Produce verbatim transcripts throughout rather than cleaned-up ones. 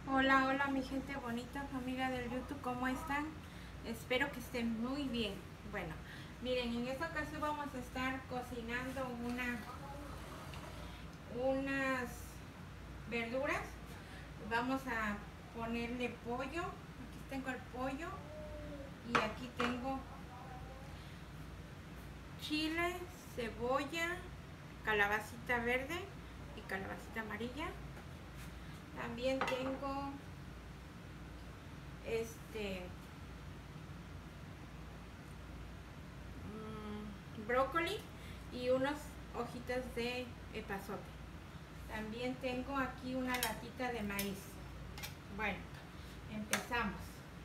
Hola, hola mi gente bonita, familia del YouTube, ¿cómo están? Espero que estén muy bien. Bueno, miren, en esta ocasión vamos a estar cocinando una, unas verduras. Vamos a ponerle pollo. Aquí tengo el pollo y aquí tengo chile, cebolla, calabacita verde y calabacita amarilla. También tengo este mmm, brócoli y unas hojitas de epazote. También tengo aquí una latita de maíz. Bueno, empezamos.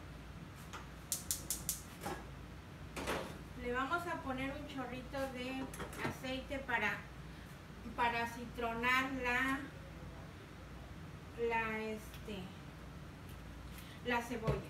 Le vamos a poner un chorrito de aceite para para citronar la la este la cebolla.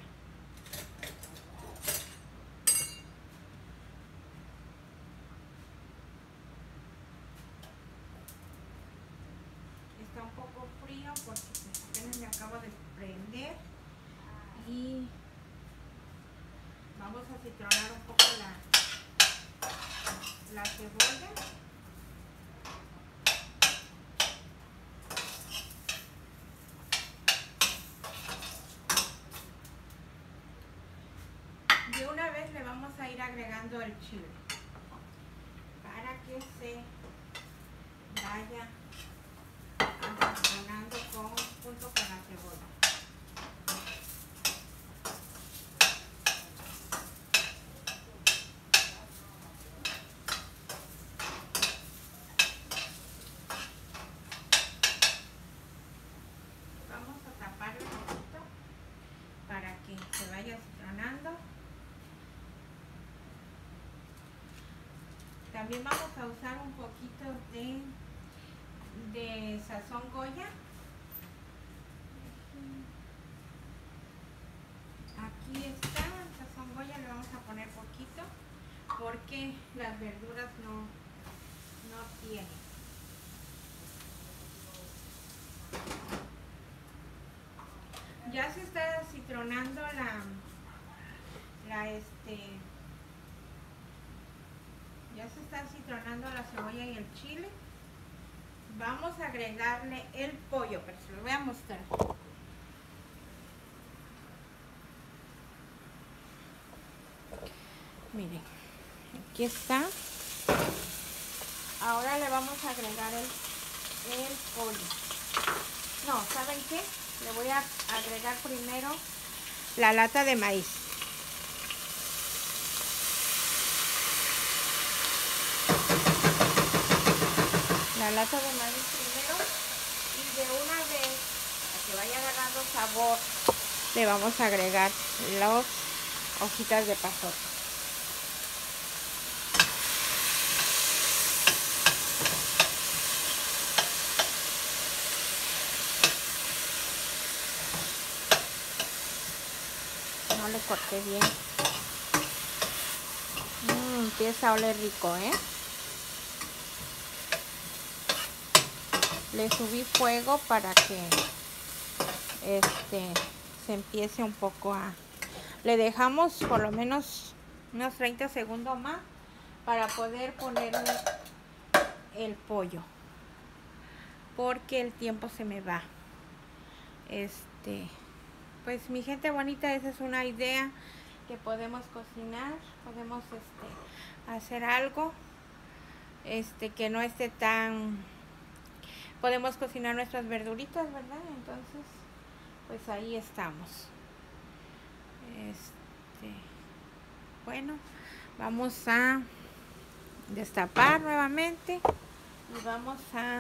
Está un poco frío porque apenas me acabo de prender y vamos a citronar un poco la la cebolla. De una vez le vamos a ir agregando el chile para que se vaya sazonando con, junto con la cebolla. Vamos a taparlo un poquito para que se vaya citronando. También vamos a usar un poquito de, de sazón Goya. Aquí está el sazón Goya, le vamos a poner poquito porque las verduras no, no tienen. Ya se está citronando la, la este, ya se está citronando la cebolla y el chile. Vamos a agregarle el pollo, pero se lo voy a mostrar. Miren, aquí está. Ahora le vamos a agregar el, el pollo. No, ¿saben qué? Le voy a agregar primero la lata de maíz. La lata de maíz primero y de una vez, a que vaya agarrando sabor, le vamos a agregar las hojitas de epazote. No le corté bien. Mm, empieza a oler rico, ¿eh? Le subí fuego para que este se empiece un poco a... Le dejamos por lo menos unos treinta segundos más para poder ponerle el pollo, porque el tiempo se me va. Este, pues mi gente bonita, esa es una idea que podemos cocinar, podemos este hacer algo este que no esté tan... Podemos cocinar nuestras verduritas, ¿verdad? Entonces, pues ahí estamos. Este, bueno, vamos a destapar nuevamente y vamos a,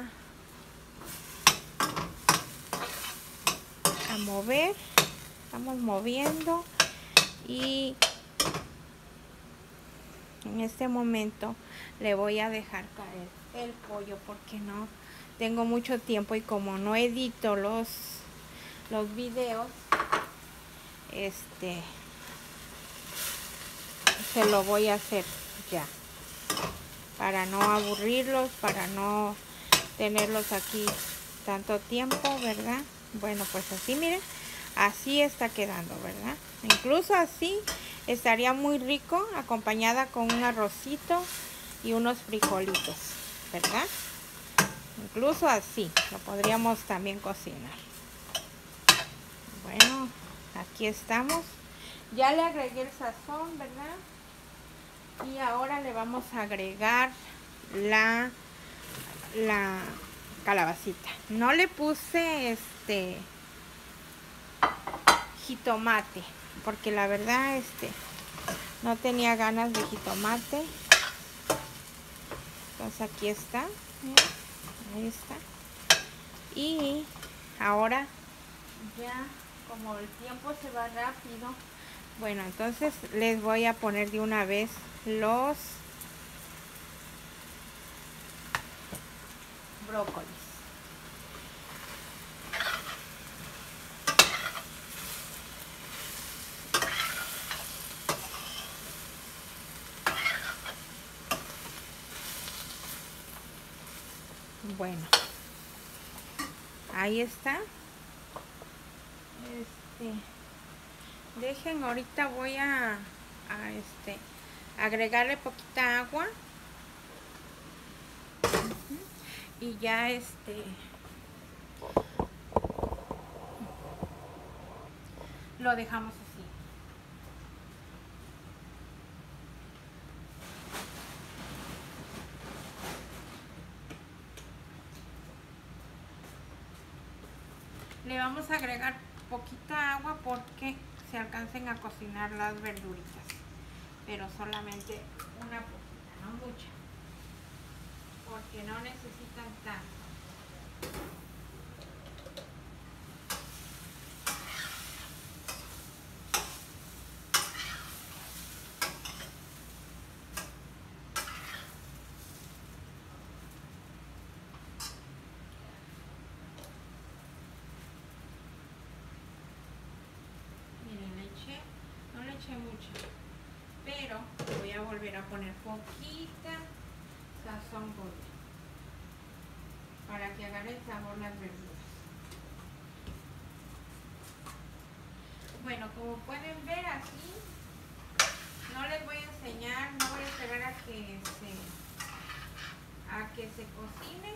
a mover. Estamos moviendo y en este momento le voy a dejar caer el pollo porque no tengo mucho tiempo y como no edito los los videos, este se lo voy a hacer ya para no aburrirlos, para no tenerlos aquí tanto tiempo, ¿verdad? Bueno, pues así miren, Así está quedando, ¿verdad? Incluso así estaría muy rico, acompañada con un arrocito y unos frijolitos, ¿verdad? Incluso así lo podríamos también cocinar. Bueno, aquí estamos. Ya le agregué el sazón, ¿verdad? Y ahora le vamos a agregar la, la calabacita. No le puse este jitomate, porque la verdad este no tenía ganas de jitomate. Entonces aquí está. Ahí está. Y ahora ya como el tiempo se va rápido, bueno, entonces les voy a poner de una vez los brócolis. Bueno, ahí está. Este, dejen, ahorita voy a, a este, agregarle poquita agua. Y ya este lo dejamos así. Le vamos a agregar poquita agua porque se alcancen a cocinar las verduritas, pero solamente una poquita, no mucha, porque no necesitan tanto. Mucho, pero voy a volver a poner poquita sazón golden para que agarre el sabor las verduras. Bueno, como pueden ver aquí, no les voy a enseñar, no voy a esperar a que se a que se cocine,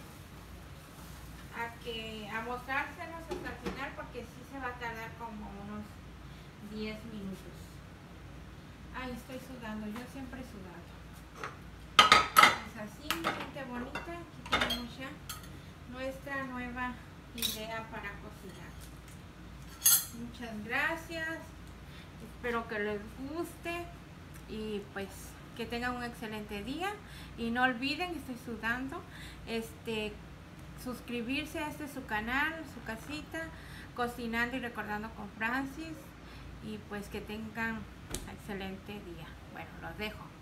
a que a mostrárselos hasta el final, porque sí se va a tardar como unos diez minutos. Ay, estoy sudando, yo siempre he sudado. Pues así, gente bonita, aquí tenemos ya nuestra nueva idea para cocinar. Muchas gracias, espero que les guste y pues que tengan un excelente día. Y no olviden, estoy sudando, este suscribirse a este su canal, su casita, Cocinando y Recordando con Francis. Y pues que tengan excelente día. Bueno, los dejo.